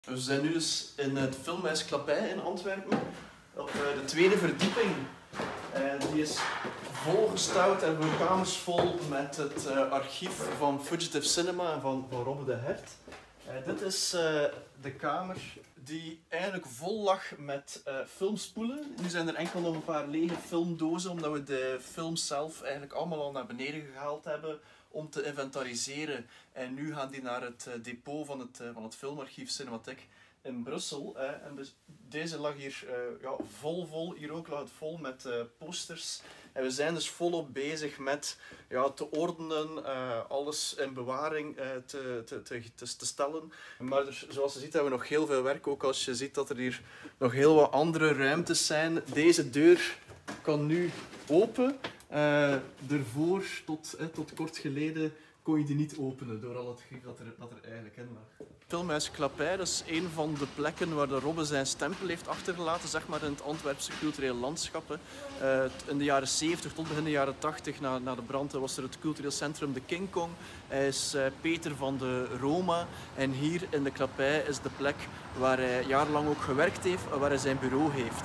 We zijn nu dus in het Filmhuis Clapey in Antwerpen, op de tweede verdieping. Die is volgestouwd en voor kamers vol met het archief van Fugitive Cinema en van Robbe de Hert. Dit is de kamer die eigenlijk vol lag met filmspoelen. Nu zijn er enkel nog een paar lege filmdozen, omdat we de films zelf eigenlijk allemaal al naar beneden gehaald hebben om te inventariseren. En nu gaan die naar het depot van het filmarchief Cinematheek in Brussel. En dus deze lag hier vol. Hier ook lag het vol met posters. En we zijn dus volop bezig met te ordenen, alles in bewaring te stellen. Maar zoals je ziet hebben we nog heel veel werk. Ook als je ziet dat er hier nog heel wat andere ruimtes zijn. Deze deur kan nu open. Ervoor, tot kort geleden, kon je die niet openen door al het grief dat er eigenlijk in lag. Filmhuis Clapey is een van de plekken waar de Robbe zijn stempel heeft achtergelaten, zeg maar, in het Antwerpse culturele landschap. In de jaren 70 tot begin de jaren 80, na de brand, was er het cultureel centrum de King Kong. Hij is Peter van de Roma en hier in de Clapey is de plek waar hij jarenlang ook gewerkt heeft, waar hij zijn bureau heeft.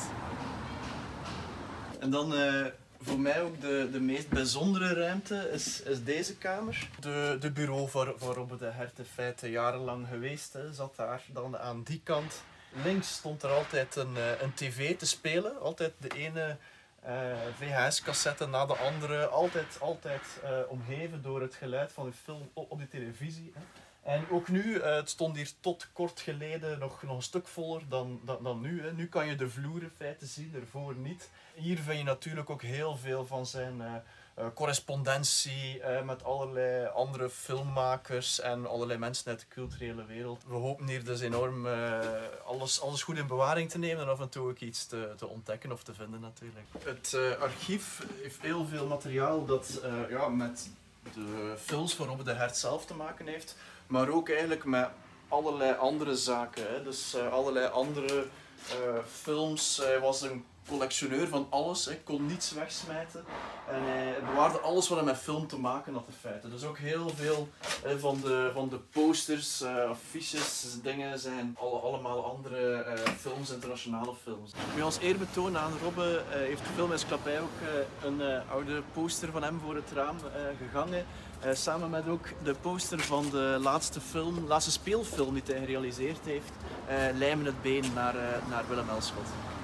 En dan voor mij ook de meest bijzondere ruimte is deze kamer. De bureau voor Robbe de Hert, in feite jarenlang geweest, zat daar. Dan aan die kant links stond er altijd een tv te spelen. Altijd de ene VHS-cassette na de andere. Altijd omgeven door het geluid van de film op de televisie. En ook nu, het stond hier tot kort geleden nog een stuk voller dan nu. Nu kan je de vloer in feite zien, ervoor niet. Hier vind je natuurlijk ook heel veel van zijn correspondentie met allerlei andere filmmakers en allerlei mensen uit de culturele wereld. We hopen hier dus enorm alles goed in bewaring te nemen en af en toe ook iets te ontdekken of te vinden natuurlijk. Het archief heeft heel veel materiaal dat met de films van Robbe de Hert zelf te maken heeft, maar ook eigenlijk met allerlei andere zaken. Dus allerlei andere films. Hij was een collectioneur van alles, hij kon niets wegsmijten en hij bewaarde alles wat hij met film te maken had in feite. Dus ook heel veel van de posters, affiches, dingen zijn allemaal andere films, internationale films. Nu als eerbetoon aan Robbe heeft Filmhuis Clapey ook een oude poster van hem voor het raam gehangen. Samen met ook de poster van de laatste speelfilm die hij gerealiseerd heeft, Lijmen het been naar Willem Elschot.